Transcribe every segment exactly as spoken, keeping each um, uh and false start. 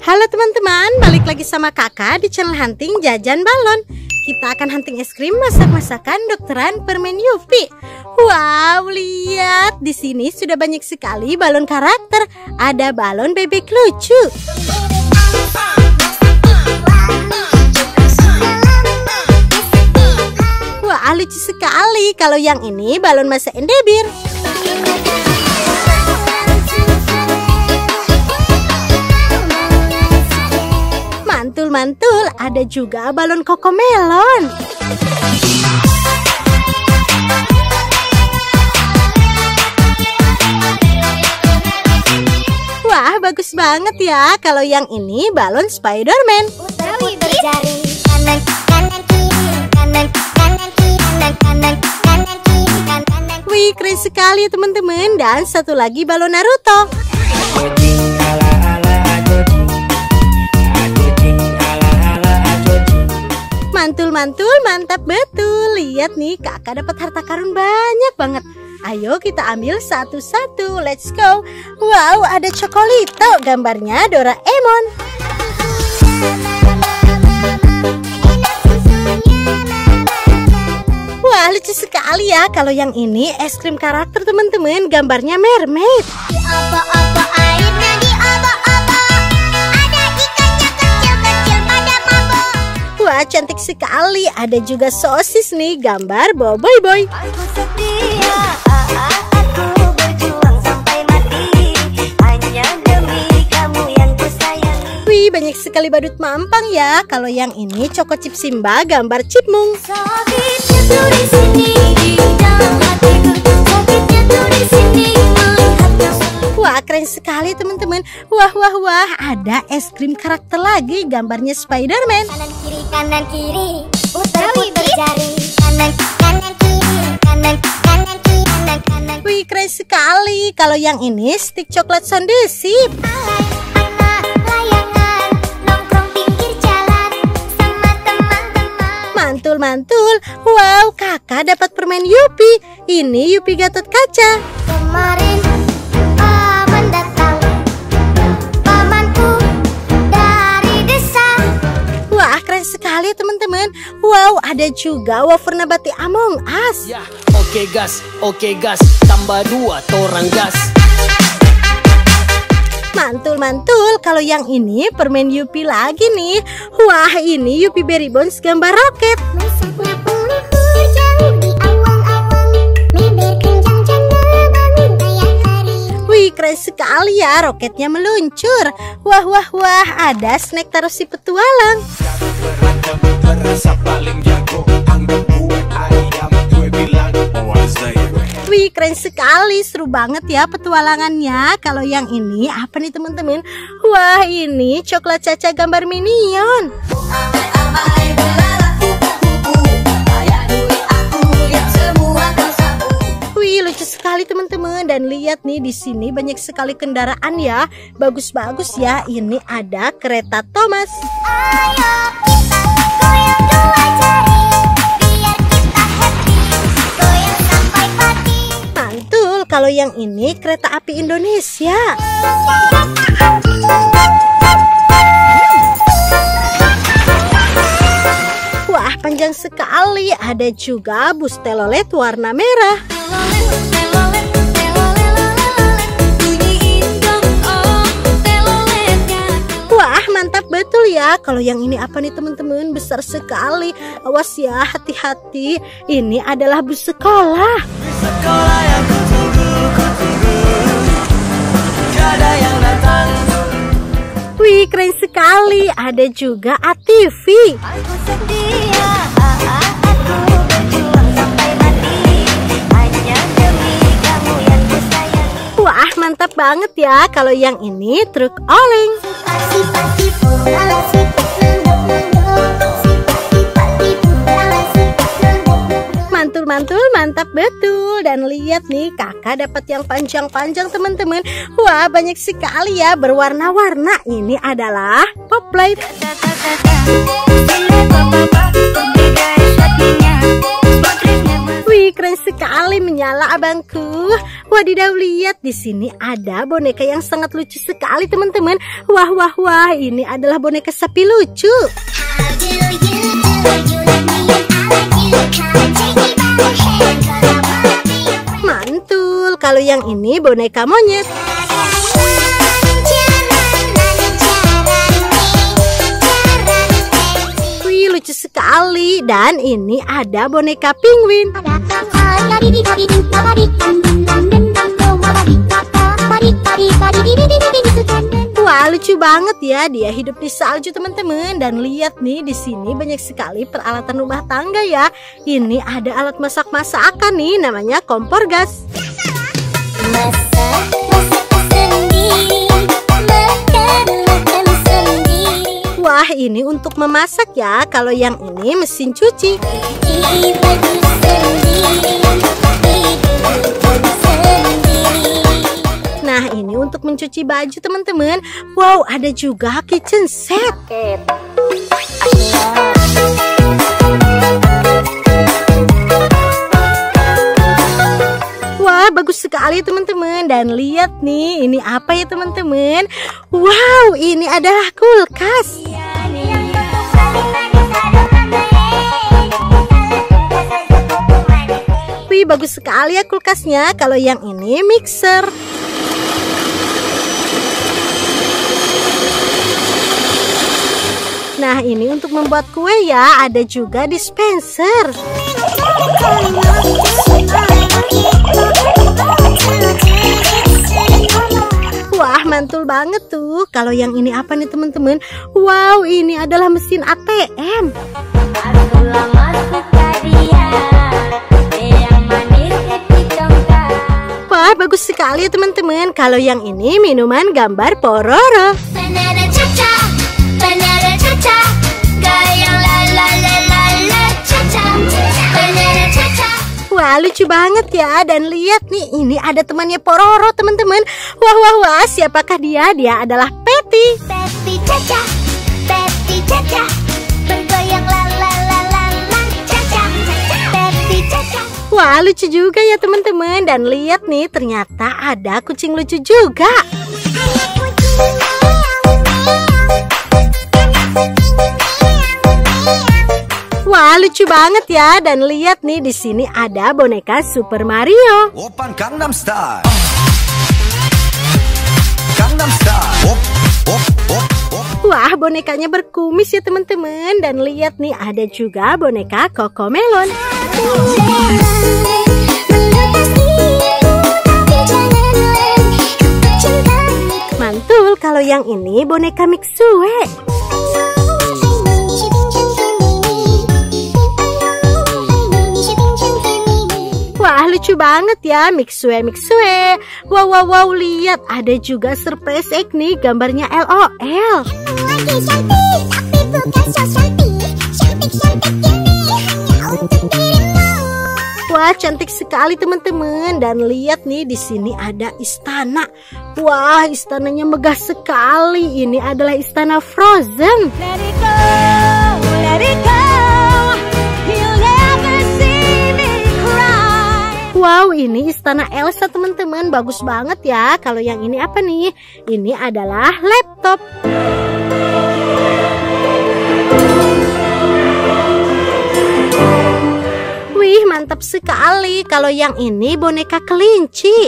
Halo teman-teman, balik lagi sama kakak di channel Hunting Jajan Balon. Kita akan hunting es krim masak-masakan dokteran permen Yupi. Wow, lihat di sini sudah banyak sekali balon karakter. Ada balon bebek lucu. Wah, lucu sekali. Kalau yang ini balon masa endebir. Mantul-mantul, ada juga balon kokomelon. Wah, bagus banget ya. Kalau yang ini balon Spiderman. Wih, keren sekali teman-teman. Dan satu lagi balon Naruto. Mantul-mantul, mantap betul. Lihat nih, kakak dapat harta karun banyak banget. Ayo kita ambil satu-satu. Let's go. Wow, ada Chocolito. Gambarnya Doraemon. Wah, lucu sekali ya. Kalau yang ini es krim karakter teman-teman. Gambarnya mermaid. Di obo-obo airnya, di obo-obo ada ikannya kecil-kecil pada mabok. Wah, cantik sekali. Ada juga sosis nih, gambar Boboiboy Boy. Aku setia, aku berjuang sampai mati, hanya demi kamu yang ku sayangi. Wih, banyak sekali badut mampang ya. Kalau yang ini Choco Chip Simba, gambar Chipmunk. Sakitnya tuh di sini, di dalam hatiku. Sakitnya tuh di sini, melihatnya selalu. Wah, keren sekali teman-teman. Wah, wah, wah. Ada es krim karakter lagi, gambarnya Spiderman. Kanan kiri, kanan kiri, putar-putar jari. Kanan, kanan kiri, kanan, kanan kiri, kanan, kanan. Wih, keren sekali. Kalau yang ini stick coklat sondesip. Alay, anak layangan, nongkrong pinggir jalan sama teman-teman. Mantul-mantul. Wow, kakak dapat permen Yupi. Ini Yupi Gatot Kaca. Kemarin paman datang, pamanku dari desa. Wah, keren sekali teman-teman. Wow, ada juga wafer nabati Among Us. Ya, oke gas, oke gas, tambah dua torang gas. Mantul-mantul. Kalau yang ini permen Yupi lagi nih. Wah, ini Yupi Berry Bones gambar roket. Masaknya peluhur jauh di awang-awang, meber kencang cendera bangun kayak hari. Wih, keren sekali ya. Roketnya meluncur. Wah, wah, wah. Ada snack taruh si petualang. Rasa paling jago, anggap gue ayam, gue bilang Wih, keren sekali. Seru banget ya petualangannya. Kalau yang ini apa nih teman-teman? Wah, ini coklat caca gambar Minion. Wih, lucu sekali teman-teman. Dan lihat nih, di sini banyak sekali kendaraan ya. Bagus-bagus ya. Ini ada kereta Thomas. Ayo kita goyang dua jari, biar kita happy, goyang sampai pagi. Mantul. Kalau yang ini kereta api Indonesia. Wah, panjang sekali. Ada juga bus telolet warna merah. Wah, mantap betul ya. Kalau yang ini apa nih teman-teman? Besar sekali. Awas ya, hati-hati. Ini adalah bus sekolah. Sekolah yang kutunggu, kutunggu, gak ada yang datang. Wih, keren sekali. Ada juga A T V. Aku setia, aku berjuang sampai mati, hanya demi kamu yang ku sayangi. Wah, mantap banget ya. Kalau yang ini truk oleng. Sifat-sifat ala sifat nunduk-nunduk, sifat-sifat ala sifat nunduk-nunduk. Mantul-mantul, mantap betul. Dan lihat nih, kakak dapat yang panjang-panjang teman-teman. Wah, banyak sekali ya, berwarna-warna. Ini adalah pop light. Wih, keren sekali. nyala abangku. Wadidaw, lihat di sini ada boneka yang sangat lucu sekali teman-teman. Wah wah wah, ini adalah boneka sapi lucu. Mantul, kalau yang ini boneka monyet. Wih, lucu sekali. Dan ini ada boneka penguin. Wah, lucu banget ya, dia hidup di salju teman-teman. Dan lihat nih, di sini banyak sekali peralatan rumah tangga ya. Ini ada alat masak-masakan nih, namanya kompor gas. Wah, ini untuk memasak ya. Kalau yang ini mesin cuci. Nah, ini untuk mencuci baju teman-teman. Wow, ada juga kitchen set. Wah, bagus sekali teman-teman. Dan lihat nih, ini apa ya teman-teman? Wow, ini adalah kulkas. Wih, bagus sekali ya kulkasnya. Kalau yang ini mixer. Nah, ini untuk membuat kue ya. Ada juga dispenser. Wah, mantul banget tuh. Kalau yang ini apa nih teman-teman? Wow, ini adalah mesin A T M. Wah, bagus sekali ya teman-teman. Kalau yang ini minuman gambar Pororo. Wah, lucu banget ya. Dan lihat nih, ini ada temannya Pororo teman-teman. Wah wah wah, siapakah dia? Dia adalah Patty. Patty Caca, Patty Caca, bergoyang la la la la la, Caca, Patty Caca. Wah, lucu juga ya teman-teman. Dan lihat nih, ternyata ada kucing lucu juga. Wah, lucu banget ya. Dan lihat nih, di sini ada boneka Super Mario. Oppan Gangnam Style. Gangnam Style. Op, op, op, op. Wah, bonekanya berkumis ya teman-teman. Dan lihat nih, ada juga boneka Cocomelon. Mantul, kalau yang ini boneka Mixue. Wah, lucu banget ya, Mixue Mixue. Wow wow wow, lihat ada juga surprise egg nih, gambarnya L O L. Wah, cantik sekali teman-teman. Dan lihat nih, di sini ada istana. Wah, istananya megah sekali. Ini adalah istana Frozen. Let it go, let it go. Wow, ini istana Elsa teman-teman, bagus banget ya. Kalau yang ini apa nih? Ini adalah laptop. Wih, mantap sekali. Kalau yang ini boneka kelinci.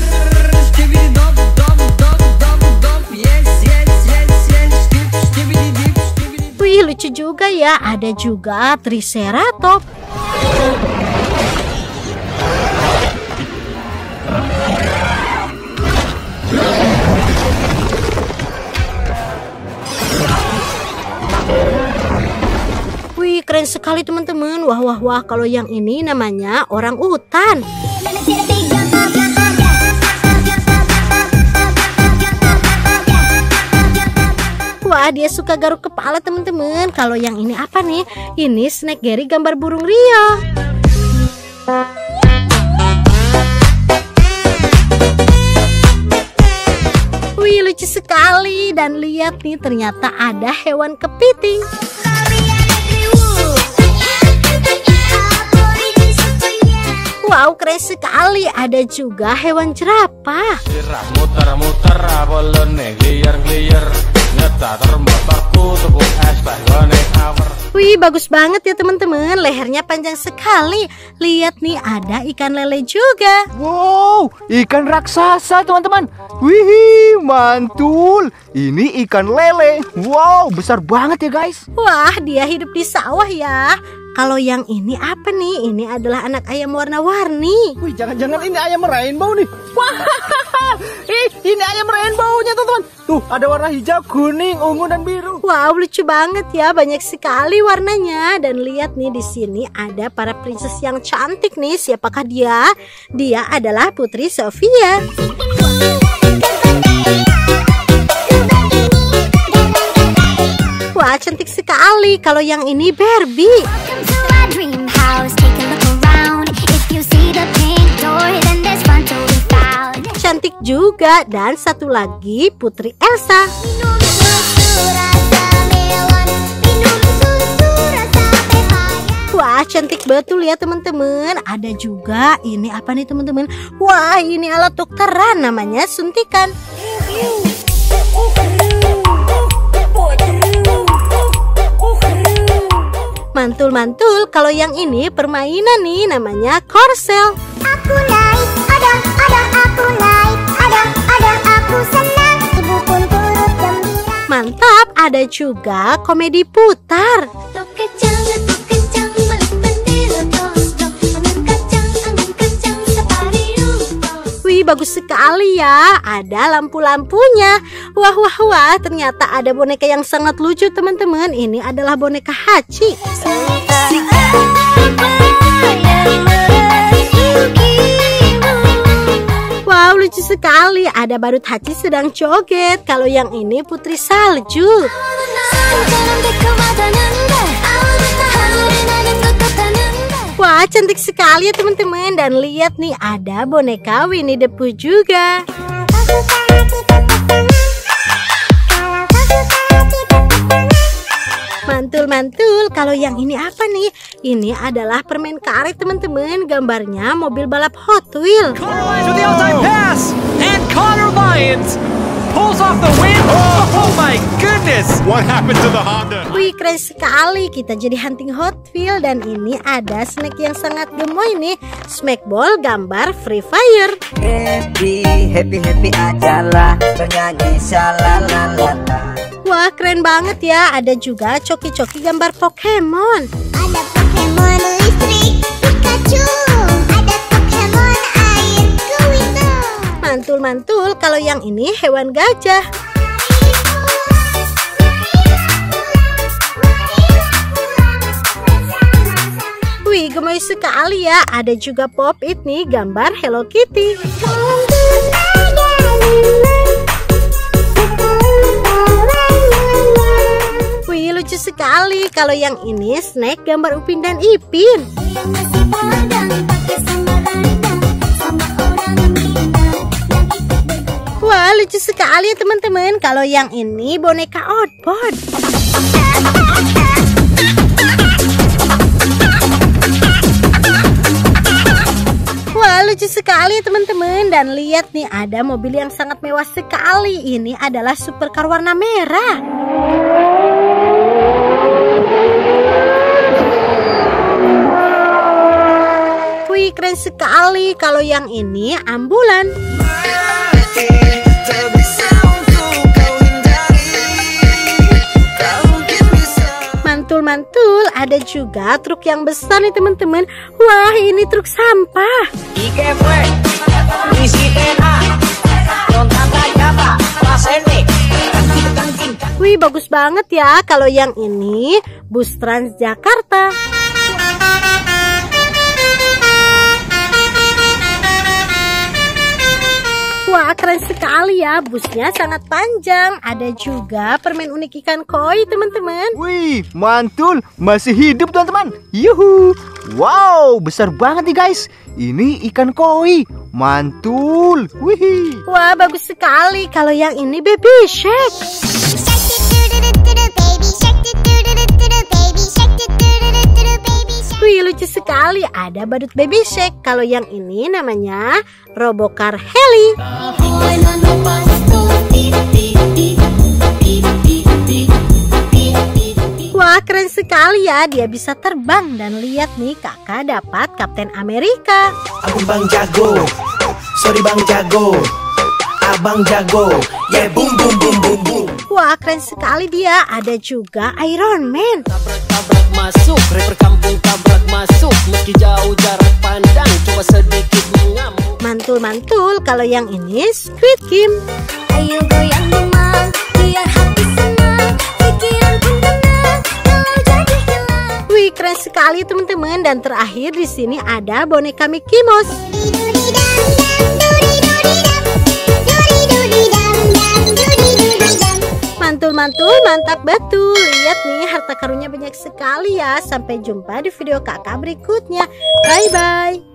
Wih, lucu juga ya. Ada juga Triceratops. Wih, keren sekali teman-teman. Wah wah wah, kalau yang ini namanya orang utan. Wah, dia suka garuk kepala teman-teman. Kalau yang ini apa nih? Ini Snack Gary gambar burung Rio. Wih, lucu sekali. Dan lihat nih, ternyata ada hewan kepiting. Wow, keren sekali. Ada juga hewan jerapah. Muter-muter bolone gliyer-gliyer ngetar motorku tepuk es banggone awer. Wih, bagus banget ya teman-teman. Lehernya panjang sekali. Lihat nih, ada ikan lele juga. Wow, ikan raksasa teman-teman. Wih, mantul. Ini ikan lele. Wow, besar banget ya guys. Wah, dia hidup di sawah ya. Kalau yang ini apa nih? Ini adalah anak ayam warna-warni. Wih, jangan-jangan ini ayam rainbow nih. Wah, ih, ini ayam rainbow-nya teman-teman. Tuh, ada warna hijau, kuning, ungu dan biru. Wow, lucu banget ya. Banyak sekali warnanya. Dan lihat nih, di sini ada para princess yang cantik nih. Siapakah dia? Dia adalah Putri Sofia. Wah, cantik sekali. Kalau yang ini Barbie. Cantik juga. Dan satu lagi Putri Elsa. Wah, cantik betul ya teman-teman. Ada juga ini apa nih teman-teman? Wah, ini alat dokteran, namanya suntikan. Mantul-mantul. Kalau yang ini permainan nih, namanya korsel. Aku naik, ada, ada, aku naik, ada, ada, aku senang, ibu pun turut gembira. Mantap. Ada juga komedi putar. Tok kecang, tok kecang, balik bendera tos dok, angin kacang, angin kacang, separiu tos. Wih, bagus sekali ya. Ada lampu-lampunya. Wah, wah, wah. Ternyata ada boneka yang sangat lucu teman-teman. Ini adalah boneka Hachi. Wow, lucu sekali. Ada badut Hachi sedang joget. Kalau yang ini Putri Salju. Wah, cantik sekali ya teman-teman. Dan lihat nih, ada boneka Winnie the Pooh juga. Mantul-mantul. Kalau yang ini apa nih? Ini adalah permen karet teman-teman. Gambarnya mobil balap Hot Wheels. With the outside pass, and Connor Lyons pulls off the win. Oh my goodness! What happened to the Honda? Wih, keren sekali. Kita jadi hunting Hot Wheels. Dan ini ada snack yang sangat gemoy nih. Smackball gambar Free Fire. Happy, happy, happy ajalah bernyanyi shalalala. Wah, keren banget ya. Ada juga coki-coki gambar Pokemon. Ada Pokemon listrik, Pikachu. Ada Pokemon air, Kuito. Mantul-mantul. Kalau yang ini hewan gajah. Wih, gemoy sekali ya. Ada juga Pop-It nih, gambar Hello Kitty. Wih, lucu sekali. Kalau yang ini snack gambar Upin dan Ipin. Wah, lucu sekali ya teman-teman. Kalau yang ini boneka Outboard. Wah, lucu sekali ya teman-teman. Dan lihat nih, ada mobil yang sangat mewah sekali. Ini adalah supercar warna merah. Wih, keren sekali. Kalau yang ini ambulan. Mantul-mantul. Ada juga truk yang besar nih teman-teman. Wah, ini truk sampah. Wih, bagus banget ya. Kalau yang ini bus Transjakarta. Wah, keren sekali ya. Busnya sangat panjang. Ada juga permen unik ikan koi teman-teman. Wih, mantul. Masih hidup teman-teman. Yuhu. Wow, besar banget nih guys. Ini ikan koi. Mantul. Wih. Wah, bagus sekali. Kalau yang ini baby shark. Wih, lucu sekali. ada badut baby Shark. Kalau yang ini namanya Robocar Heli. Wah, keren sekali ya, dia bisa terbang. Dan lihat nih, kakak dapat Kapten Amerika. Aku Bang Jago, sorry Bang Jago, Abang Jago, yeah boom boom boom boom boom. Wah, keren sekali dia. Ada juga Iron Man. Tabrak-tabrak masuk, rapper kampung tabrak masuk. Meski jauh jarak pandang, coba sedikit mengamuk. Mantul-mantul, kalau yang ini Squid Game. Ayo goyang memang, biar hati senang, pikiran pun tenang, kalau jadi hilang. Wih, keren sekali teman-teman. Dan terakhir di sini ada boneka Mickey Mouse. Mantul-mantul, mantap betul. Lihat nih, harta karunnya banyak sekali ya. Sampai jumpa di video kakak berikutnya. Bye-bye.